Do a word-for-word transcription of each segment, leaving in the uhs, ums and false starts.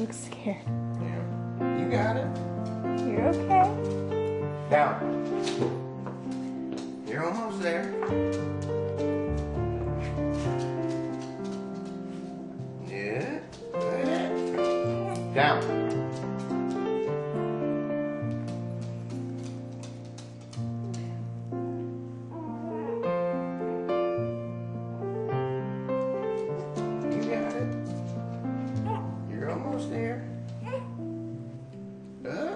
looks scared. Yeah. You got it. You're okay. Down. You're almost there. Yeah. Yeah. Down. You're almost there. Uh.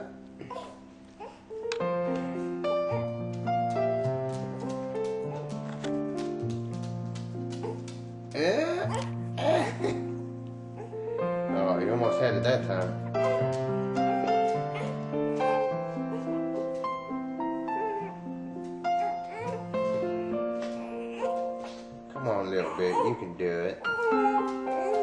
Uh. Oh, you almost had it that time. Come on, little bit. You can do it.